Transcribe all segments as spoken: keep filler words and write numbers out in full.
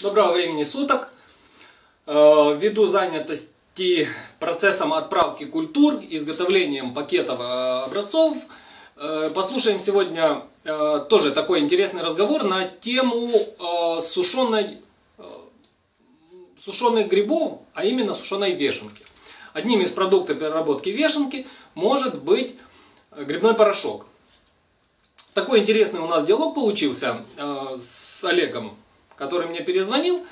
Доброго времени суток. Ввиду занятости процессом отправки культур, изготовлением пакетов образцов, послушаем сегодня тоже такой интересный разговор на тему сушеной, сушеных грибов, а именно сушеной вешенки. Одним из продуктов переработки вешенки может быть грибной порошок. Такой интересный у нас диалог получился с Олегом, который мне перезвонил.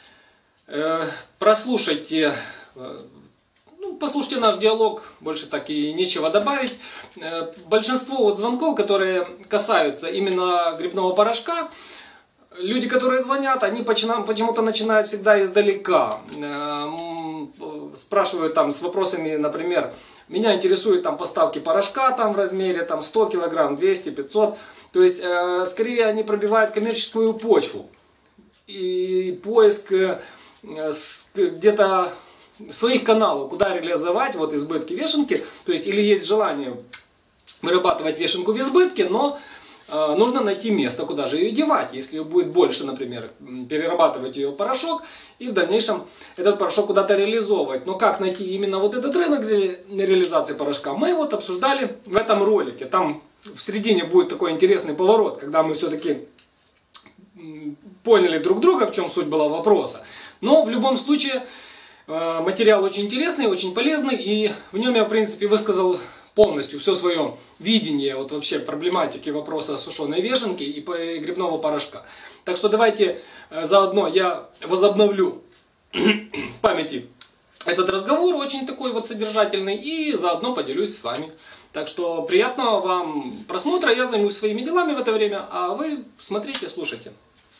Прослушайте, ну, послушайте наш диалог, больше так и нечего добавить. Большинство вот звонков, которые касаются именно грибного порошка, люди, которые звонят, они почему-то начинают всегда издалека. Спрашивают там с вопросами, например, меня интересуют там поставки порошка там в размере там сто килограмм, двести, пятьсот. То есть, э, скорее они пробивают коммерческую почву. И поиск э, где-то своих каналов, куда реализовать вот избытки вешенки. То есть, или есть желание вырабатывать вешенку в избытке, но э, нужно найти место, куда же ее девать. Если ее будет больше, например, перерабатывать ее в порошок и в дальнейшем этот порошок куда-то реализовывать. Но как найти именно вот этот рынок реализации порошка, мы вот обсуждали в этом ролике. Там в середине будет такой интересный поворот, когда мы все-таки поняли друг друга, в чем суть была вопроса. Но в любом случае материал очень интересный, очень полезный, и в нем я в принципе высказал полностью все свое видение вот вообще проблематики вопроса сушеной вешенки и грибного порошка. Так что давайте заодно я возобновлю в памяти этот разговор, очень такой вот содержательный, и заодно поделюсь с вами. Так что приятного вам просмотра, я займусь своими делами в это время, а вы смотрите, слушайте.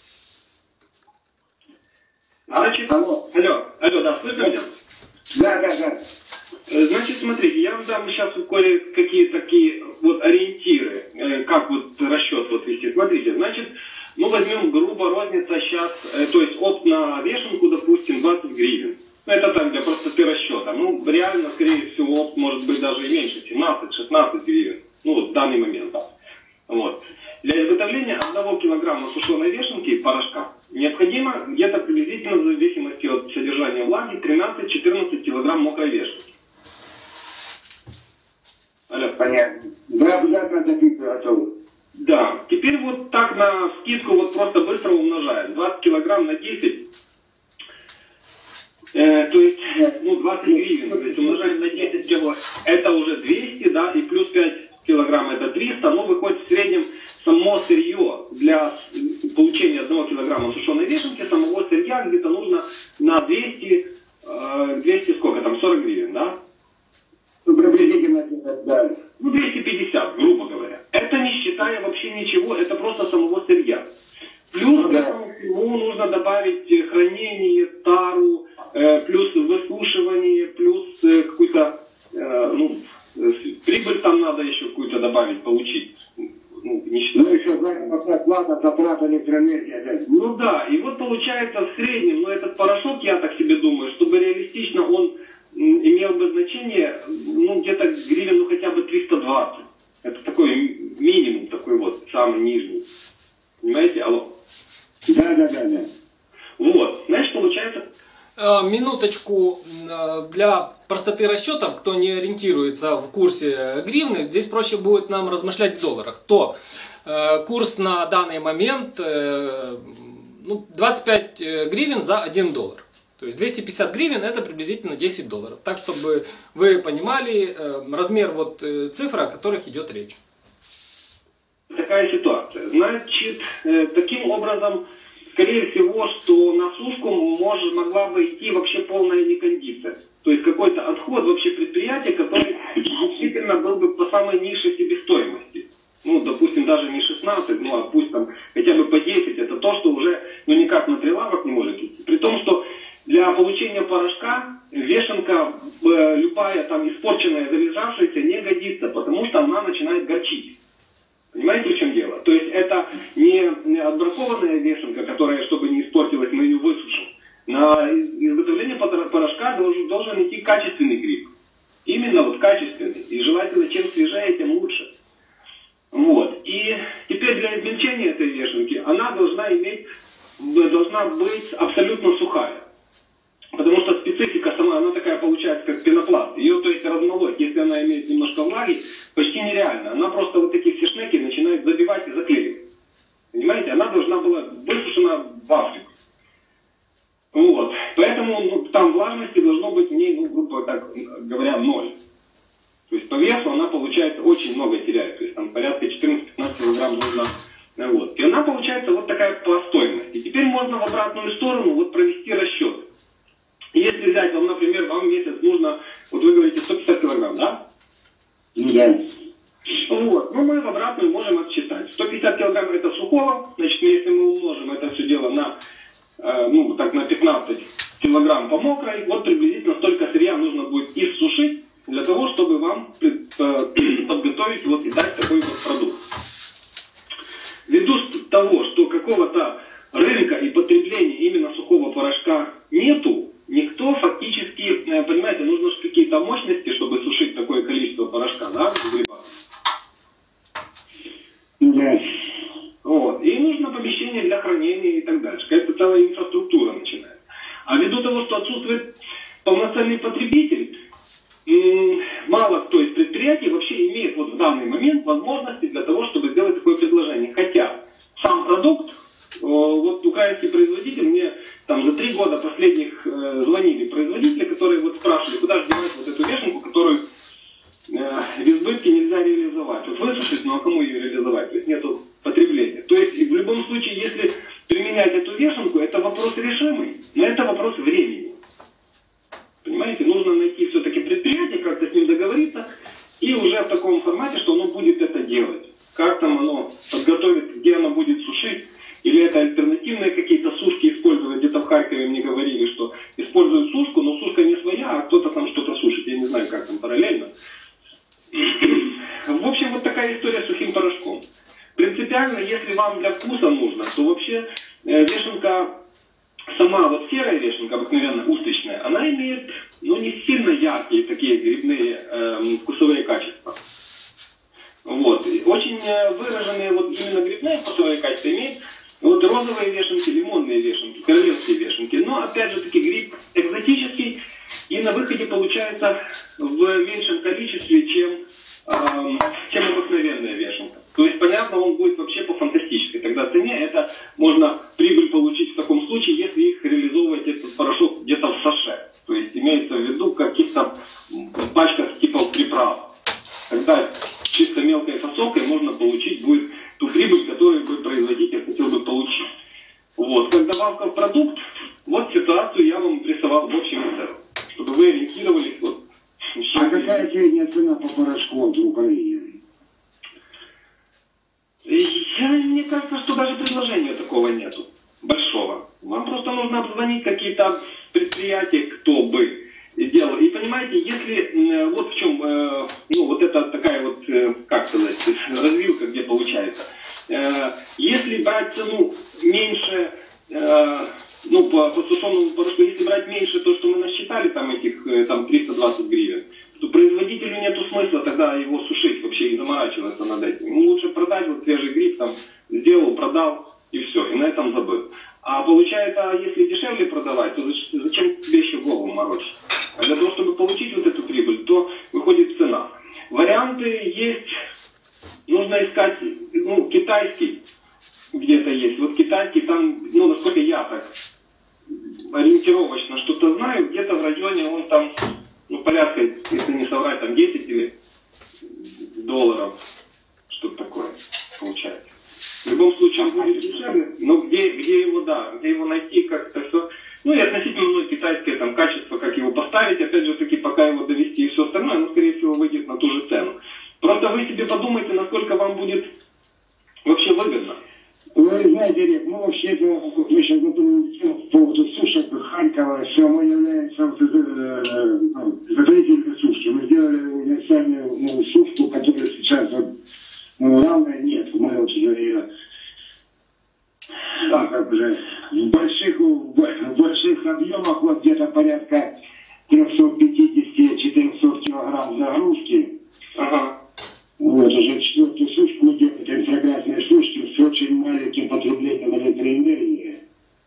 Значит, алло, алло, алло, да, слышно меня? Да, да, да. Значит, смотрите, я вам дам сейчас кое-какие такие вот ориентиры, как вот расчет вот вести. Смотрите, значит, ну возьмем грубо розница сейчас, то есть опт на вешенку, допустим, двадцать гривен. Это так для простоты расчета. Ну, реально, скорее всего, опт может быть даже и меньше, семнадцать-шестнадцать гривен. Ну, вот в данный момент. Вот. Для изготовления одного килограмма сушеной вешенки порошка необходимо где-то приблизительно, в зависимости от содержания влаги, тринадцать-четырнадцать килограмм мокрой вешенки. Алло. Понятно. Да, да, да, записываю, готово. Да. Теперь вот так на скидку вот просто быстро умножаем. двадцать килограмм на десять. Э, то есть, ну, двадцать гривен, то есть умножаем на десять кило, это уже двести, да, и плюс пять килограмм это триста, но выходит в среднем само сырье для получения одного килограмма сушеной вешенки, самого сырья где-то нужно на двести, двести сколько там, сорок гривен, да? Ну, приблизительно, да. Ну, двести пятьдесят, грубо говоря. Это не считая вообще ничего, это просто самого сырья. Плюс к этому всему нужно добавить хранение, тару, плюс высушивание, плюс какую-то, ну, прибыль там надо еще какую-то добавить, получить. Ну, не считая. Ну, еще плата, затрата электроэнергии. Да. Ну да, и вот получается в среднем, но этот порошок, я так себе думаю, чтобы реалистично он имел бы значение, ну, где-то гривен, ну, хотя бы триста двадцать. Это такой минимум, такой вот, самый нижний. Понимаете? Алло. Да, да, да, да. Вот, значит, получается... Минуточку для простоты расчетов, кто не ориентируется в курсе гривны, здесь проще будет нам размышлять в долларах. То курс на данный момент ну, двадцать пять гривен за один доллар. То есть двести пятьдесят гривен это приблизительно десять долларов. Так, чтобы вы понимали размер вот цифр, о которых идет речь. Такая ситуация. Значит, таким образом... Скорее всего, что на сушку может, могла бы идти вообще полная некондиция. То есть какой-то отход вообще предприятия, который действительно был бы по самой низшей себестоимости. Ну, допустим, даже не шестнадцать, ну, а пусть там хотя бы по десять. Это то, что уже ну, никак на прилавок не может идти. При том, что для получения порошка вешенка, э, любая там испорченная, залежавшаяся, не годится, потому что она начинает горчить. Понимаете, в чем дело? То есть это не отбракованная вешенка, которая, чтобы не испортилась, мы ее высушим. На изготовление порошка должен, должен идти качественный гриб. Именно вот качественный. И желательно, чем свежее, тем лучше. Вот. И теперь для измельчения этой вешенки она должна иметь должна быть абсолютно сухая. Потому что специфика сама, она такая получается, как пенопласт. Ее, то есть, размолоть, если она имеет немножко влаги, почти нереально. Она просто вот такие все шнеки начинает забивать и заклеивать. Понимаете? Она должна была высушена в Африку. Вот. Поэтому ну, там влажности должно быть в ней, ну, грубо так говоря, ноль. То есть по весу она, получается, очень много теряет. То есть там порядка четырнадцать-пятнадцать килограмм нужно. Вот. И она получается вот такая по стоимости. Теперь можно в обратную сторону вот провести расчет. Если взять вам, например, вам в месяц нужно, вот вы говорите, сто пятьдесят килограмм, да? Да. Вот. Ну мы в обратную можем отсчитать. сто пятьдесят килограмм это сухого, значит, если мы умножим это все дело на, э, ну, так, на пятнадцать килограмм по мокрой, вот приблизительно столько сырья нужно будет иссушить для того, чтобы вам э, подготовить вот и дать такой вот продукт. Ввиду того, что какого-то рынка и потребления именно сухого порошка нету, никто фактически, понимаете, нужно же какие-то мощности, чтобы сушить такое количество порошка, да, в грибах. Да. Вот. И нужно помещение для хранения и так дальше. Какая-то целая инфраструктура начинается. А ввиду того, что отсутствует полноценный потребитель, мало кто из предприятий вообще имеет вот в данный момент возможности для того, чтобы сделать такое предложение. Хотя сам продукт, вот украинский производитель, мне там за три года последних э, звонили производители, которые вот спрашивали, куда же девать вот эту вешенку, которую э, в избытке нельзя реализовать. Вот высушить, ну а кому ее реализовать? То есть нету потребления. То есть в любом случае, если применять эту вешенку, это вопрос решимый, но это вопрос времени. Понимаете, нужно найти все-таки предприятие, как-то с ним договориться, и уже в таком формате, что оно будет это делать. Как там оно подготовит, где оно будет сушить, или это альтернативные какие-то сушки использовать. Где-то в Харькове мне говорили, что используют сушку, но сушка не своя, а кто-то там что-то сушит. Я не знаю, как там параллельно. В общем, вот такая история с сухим порошком. Принципиально, если вам для вкуса нужно, то вообще э, вешенка, сама вот серая вешенка, обыкновенно устричная, она имеет, ну, не сильно яркие такие грибные э, вкусовые качества. Вот. Очень выраженные вот именно грибные вкусовые качества имеют вот розовые вешенки, лимонные вешенки, королевские вешенки. Но опять же таки гриб экзотический и на выходе получается в меньшем количестве, чем, э, чем обыкновенная вешенка. То есть, понятно, он будет вообще по фантастической тогда цене. Это можно прибыль получить в таком случае, если их реализовывать этот порошок где-то в саше. То есть имеется в виду каких-то пачках типа приправ. Тогда чисто мелкой фасовкой можно получить будет ту прибыль, которую бы производитель хотел бы получить. Вот. Как добавка в продукт, вот ситуацию я вам рисовал в общем и целом, чтобы вы ориентировались. Вот. А какая средняя цена по порошку в Украине? Я, мне кажется, что даже предложения такого нету, большого. Вам просто нужно обзвонить какие-то предприятия, кто бы делал. И понимаете, если вот в чем, ну вот это такая вот, как сказать, развилка, где получается. Если брать цену меньше, ну по, по сушеному порошку, если брать меньше то, что мы насчитали, там этих там триста двадцать гривен, то производителю нету смысла тогда его сушить вообще и заморачиваться над этим. Ему лучше продать вот свежий гриб, там сделал, продал и все, и на этом забыл. А получается, если дешевле продавать, то зачем тебе еще голову морочить? А для того, чтобы получить вот эту прибыль, то выходит цена. Варианты есть, нужно искать, ну, китайский где-то есть. Вот китайский там, ну, насколько я так ориентировочно что-то знаю, где-то в районе он там, ну, порядка, если не соврать, там десять или долларов, что-то такое получается. В любом случае он будет дешевле, но где, где его, да, где его найти, как-то все. Ну и относительно ну, китайское там качество, как его поставить, опять же таки, пока его довести и все остальное, оно, скорее всего, выйдет на ту же цену. Просто вы себе подумайте, насколько вам будет вообще выгодно. Вы знаете, Олег, мы вообще, мы сейчас готовим по поводу сушек Харькова, все, мы являемся заградителями сушки. Мы сделали универсальную ну, сушку, которая сейчас ну, равная нет. Мы вот ее так, как же, в больших, в больших объемах, вот где-то порядка триста пятьдесят — четыреста килограмм загрузки. Ага. Вот, уже четвертую сушку мы делаем, инфракрасные сушки с очень маленьким потреблением электроэнергии.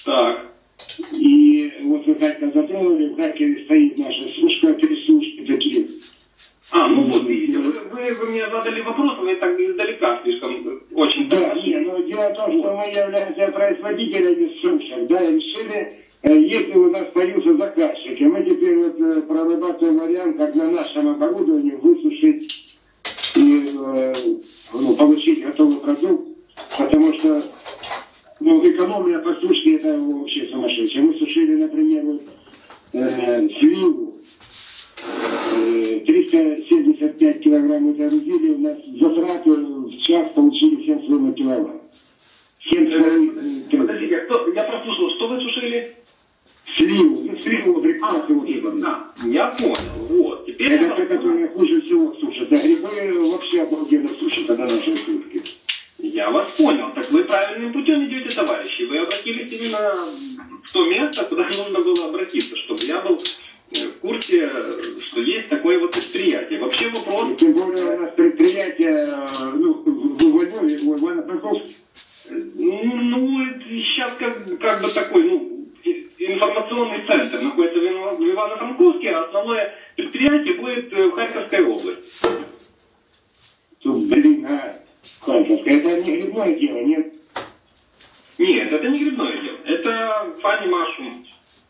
Так. И вот вы Харьков затронули, в Харькове стоит наша сушка, три сушки такие. А, ну вот, видите, вы, вы, вы мне задали вопрос, вы так издалека слишком очень... Да, не, но дело в том, что мы являемся производителями сушек, да, и решили, если у нас появился заказчик, и мы теперь вот прорабатываем вариант, как на нашем оборудовании высушить и ну, получить готовый продукт, потому что ну, экономия по сушке это вообще сумасшедшее. Мы сушили, например, вот, э, сливу, э, триста семьдесят пять килограмм загрузили, у нас затраты в час получили семь с половиной килограмм. семь с половиной килограмм. Подождите, кто, я прослушал, что вы сушили? Сливу, ну, сливу прекрасно. А, да, я понял, вот. Теперь это я... та, которая хуже всего сушит. А грибы вообще обалденно сушат, когда наши сушки. Я вас понял. Так вы правильным путем идете, товарищи. Вы обратились именно в то место, куда нужно было обратиться, чтобы я был в курсе, что есть такое вот предприятие. Вообще вопрос... И тем более у нас предприятие, ну, в Львове, в Ивано-Франковске. Ну, сейчас как, как бы такой, ну, информационный центр находится в Ивано-Франковске, а основное предприятие будет в Харьковской области. Блин, а... Харьковская, это не грибное дело, нет? Нет, это не грибное дело. Это Фанни Машум.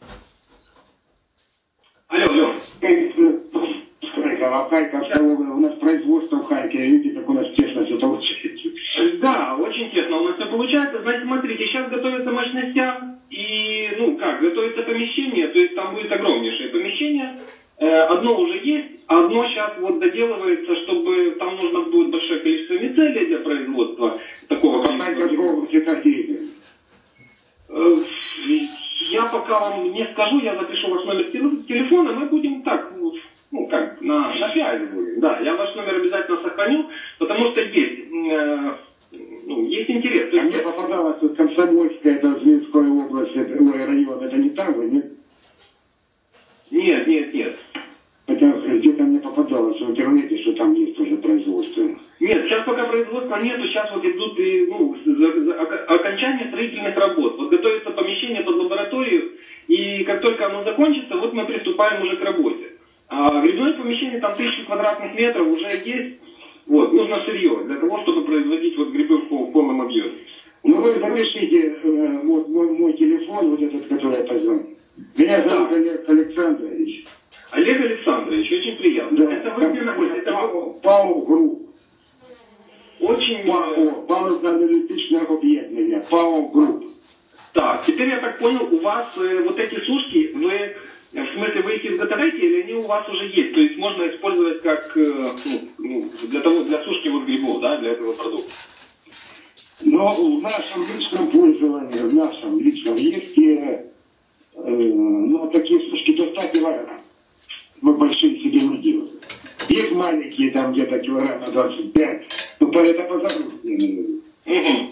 Алло, алло. Харьков, Харьковская область, у нас производство в Харькове, видите, как у нас тесно все получается. Да, очень тесно у нас все получается. Значит, смотрите, сейчас готовятся мощностя, и, ну как, готовится помещение, то есть там будет огромнейшее помещение. Одно уже есть, а одно сейчас вот доделывается, чтобы там нужно будет большое количество мицелия для производства такого количества. Я пока вам не скажу, я запишу ваш номер телефона, мы будем так, ну как, на, на связи будем. Да, я ваш номер обязательно сохраню, потому что есть, э, ну, есть интерес. А мне попадалось вот Комсомольская, это Змеинская область, это, ой, район, это не там, вы, нет? Нет, нет, нет. Это где-то мне попадалось в интернете, что там есть тоже производство. Нет, сейчас пока производства нету, сейчас вот идут и, ну, за, за, окончание строительных работ. Вот готовится помещение под лабораторию, и как только оно закончится, вот мы приступаем уже к работе. А грибное помещение, там тысячи квадратных метров уже есть. Вот, нужно сырье для того, чтобы производить вот грибы в, в полном объеме. Ну вы запишите э, вот мой, мой телефон, вот этот, который я позвонил. Меня зовут да. Олег Александрович. Олег Александрович, очень приятно. Да. Это вы где находитесь? ПАО Групп. Очень... ПАО, паливно-аналитичное объединение, ПАО Групп. Так, теперь я так понял, у вас э, вот эти сушки, вы, в смысле, вы их изготовляете или они у вас уже есть? То есть можно использовать как, э, ну, для того, для сушки вот грибов, да, для этого продукта? Но в нашем личном пользовании, в нашем личном есть, э, э, ну, такие сушки до ста килограмм. Мы большие себе не делаем. Есть маленькие, там где-то килограмм на двадцать пять, но это по загрузке. Угу.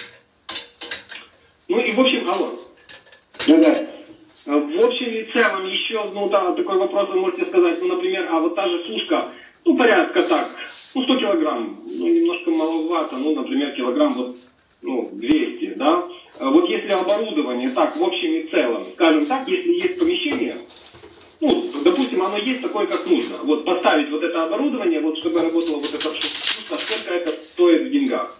Ну и в общем, алло. Да-да. В общем и целом еще, ну да, такой вопрос вы можете сказать, ну, например, а вот та же сушка, ну, порядка так, ну, сто килограмм, ну, немножко маловато, ну, например, килограмм вот, ну, двести, да. Вот если оборудование, так, в общем и целом, скажем так, если есть помещение, ну, допустим, оно есть такое, как нужно, вот поставить вот это оборудование, вот, чтобы работала вот эта сушка, сколько это стоит в деньгах?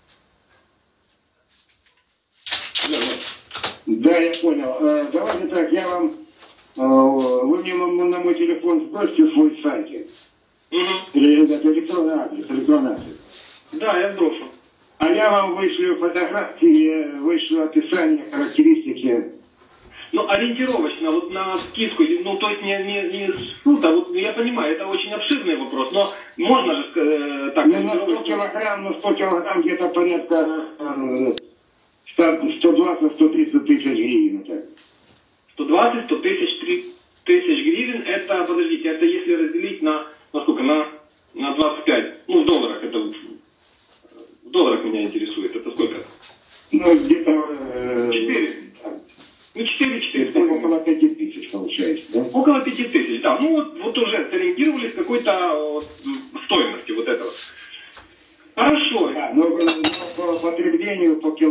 Да, я понял. Э, давайте так, я вам... Э, вы мне на мой телефон сбросьте свой сайт. Угу. Или это электронный адрес, электронный адрес. Да, я сброшу. А я вам вышлю фотографии, вышлю описание, характеристики. Ну, ориентировочно, вот на скидку, ну, то есть не, не, не ну, да, вот я понимаю, это очень обширный вопрос, но можно же э, так... Ну, на сто килограмм, на сто килограмм где-то порядка... Э, сто двадцать — сто тридцать тысяч гривен. сто двадцать — сто тысяч гривен, это, подождите, это если разделить на, на сколько, на, на двадцать пять, ну в долларах, это в долларах меня интересует, это сколько? Ну где-то... Э, четыре. Ну четыре, четыре. Около пяти тысяч получается, да? Около пяти тысяч, да. Ну вот, вот уже сориентировались какой-то вот, стоимости вот этого. Хорошо. Да, но, но по потреблению по киловаттам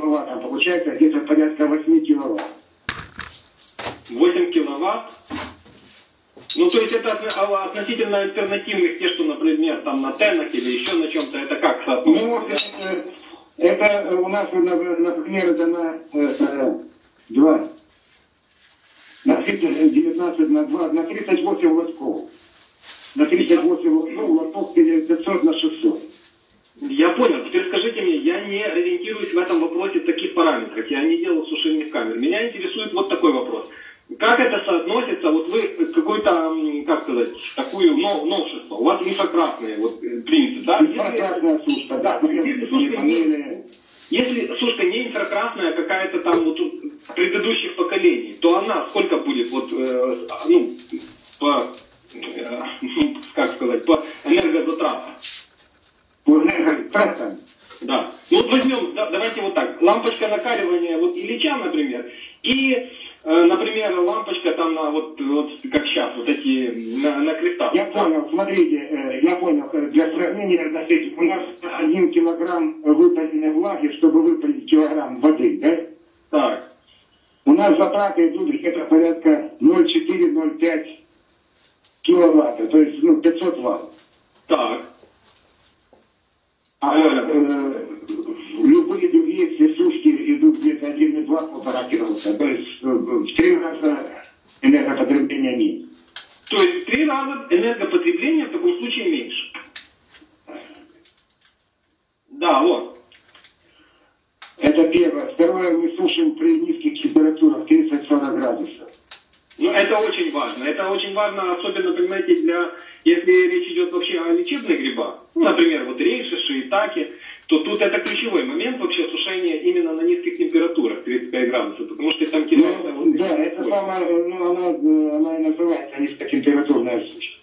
получается где-то порядка восемь киловатт. восемь киловатт? Ну, то есть это относительно альтернативных, те, что, например, там на тенах или еще на чем-то, это как соотносится? Ну, это, это у нас, например, это на это, два, на девятнадцать на два, на тридцать восемь лотков. На тридцать восемь лотков, лоток пятьсот на шестьсот. Я понял. Теперь скажите мне, я не ориентируюсь в этом вопросе в таких параметрах. Я не делал сушильных камер. Меня интересует вот такой вопрос. Как это соотносится, вот вы какой-то, как сказать, такую нов, новшество, у вас инфракрасные вот, принцип, да? Инфракрасная сушка, да. Если сушка, не, если сушка не инфракрасная, какая-то там вот предыдущих поколений, то она сколько будет, вот, э, ну, по, э, как сказать, по энергозатратам? По энергозатратам? Да. Ну вот возьмем, да, давайте вот так, лампочка накаливания вот Ильича, например, и например, лампочка там на вот, вот как сейчас, вот эти на, на крестах. Я понял, смотрите, я понял, для сравнения, у нас один килограмм выпаленной влаги, чтобы выпалить килограмм воды, да? Так. У нас затраты идут где-то порядка ноль целых четыре - ноль целых пять киловатта, то есть ну, пятьсот ватт. Так. А э, любые другие все сушки идут где-то один целых два - полтора киловатта, то есть в три раза энергопотребления меньше. То есть в три раза энергопотребление в таком случае меньше. Да, вот. Это первое. Второе, мы сушим при низких температурах тридцать - сорок градусов. Ну, это очень важно. Это очень важно, особенно, понимаете, для, если речь идет вообще о лечебных грибах, ну, например, вот рейши, шиитаки, то тут это ключевой момент вообще сушения именно на низких температурах, тридцать пять градусов, потому что там теряется... Ну, вот, да, это самое, ну, она, она и называется низкотемпературная сушка.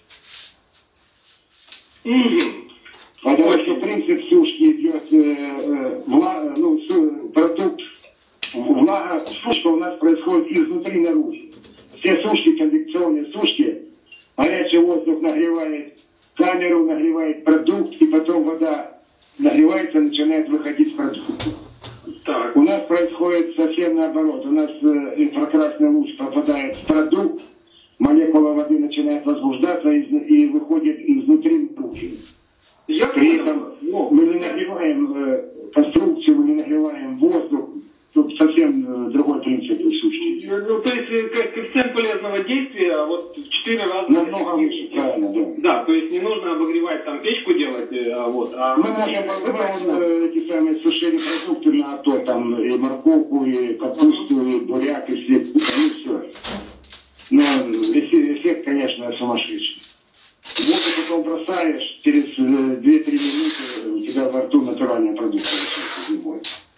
Mm-hmm. Потому что принцип сушки идет, э, э, влага, ну, су, продукт, влага, сушка у нас происходит изнутри наружу. Все сушки, конвекционные сушки, горячий воздух нагревает камеру, нагревает продукт, и потом вода нагревается, начинает выходить в продукт. Так. У нас происходит совсем наоборот. У нас э, инфракрасный луч попадает в продукт, молекула воды начинает возбуждаться и, и выходит изнутри наружу. При этом мы не нагреваем э, конструкцию, мы не нагреваем воздух. Тут совсем э, другой принцип сушки. Ну, то есть коэффициент полезного действия вот в четыре раза... Намного выше, правильно, да. Да, то есть не нужно обогревать, там печку делать, а вот... А... Мы можем мы, эти самые сушили продукты на то, там и морковку, и капусту, и буряк, и все, и все. Но эффект, конечно, сумасшедший. Воду потом бросаешь, через две-три минуты у тебя во рту натуральная продукция зимой.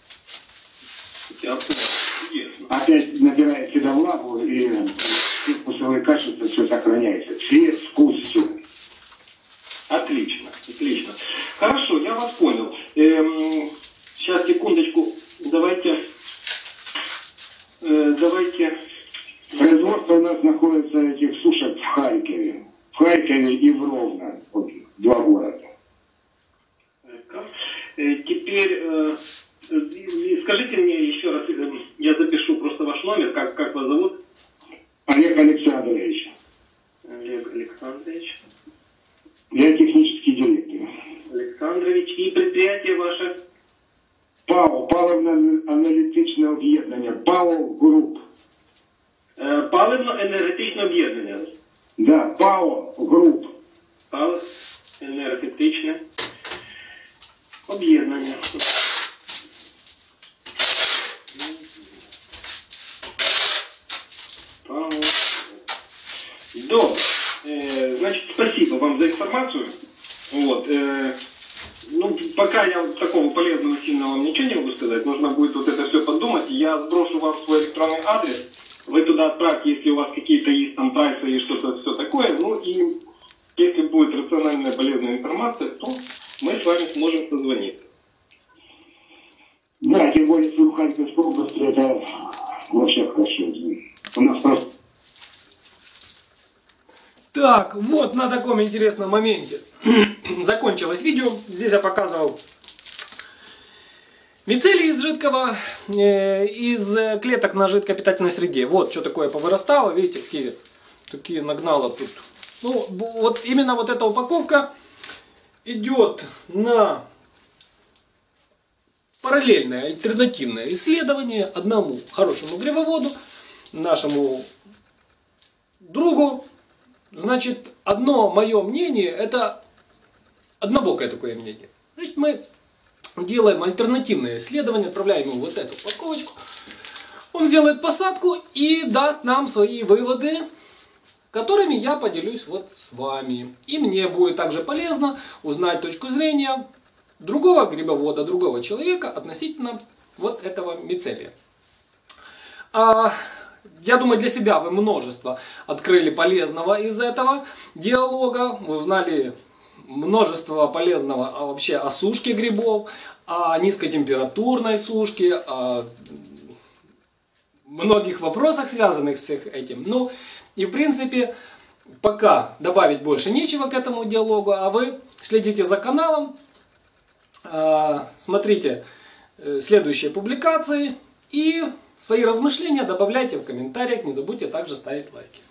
Опять набирает сюда влагу, и вкусовые качества все сохраняется. Цвет, вкус, все. Отлично, отлично. Хорошо, я вас понял. Эм, сейчас, секундочку, давайте... Э, давайте... Производство у нас находится этих сушек в Харькове. В Харькове и в Ровно. Вот, два города. Э, теперь... Э, скажите мне еще раз, я запишу просто ваш номер, как, как вас зовут? Олег Александрович. Олег Александрович. Я технический директор. Александрович. И предприятие ваше? ПАО, паливно-аналітичне об'єднання, ПАО Груп. Е, Паливно-енергетичне об'єднання? Да, ПАО Груп. Паливно-енергетичне об'єднання. Добре. Э, значит, спасибо вам за информацию. Вот. Э, ну, пока я такого полезного, сильного вам ничего не могу сказать. Нужно будет вот это все подумать. Я сброшу вам свой электронный адрес. Вы туда отправьте, если у вас какие-то есть там прайсы и что-то все такое. Ну и если будет рациональная полезная информация, то мы с вами сможем созвониться. Да, тем более, что в Харьковской области это вообще хорошо. У нас просто... Так, вот на таком интересном моменте закончилось видео. Здесь я показывал Мицелий из жидкого, э, из клеток на жидкой питательной среде. Вот что такое повырастало, видите, какие такие нагнало тут. Ну, вот именно вот эта упаковка идет на параллельное, альтернативное исследование одному хорошему грибоводу, нашему другу. Значит, одно мое мнение, это однобокое такое мнение. Значит, мы делаем альтернативное исследование, отправляем ему вот эту упаковочку. Он сделает посадку и даст нам свои выводы, которыми я поделюсь вот с вами. И мне будет также полезно узнать точку зрения другого грибовода, другого человека относительно вот этого мицелия. А, я думаю, для себя вы множество открыли полезного из этого диалога. Вы узнали множество полезного а вообще о сушке грибов, о низкотемпературной сушке, о многих вопросах, связанных с всех этим. Ну, и в принципе, пока добавить больше нечего к этому диалогу, а вы следите за каналом, смотрите следующие публикации и свои размышления добавляйте в комментариях. Не забудьте также ставить лайки.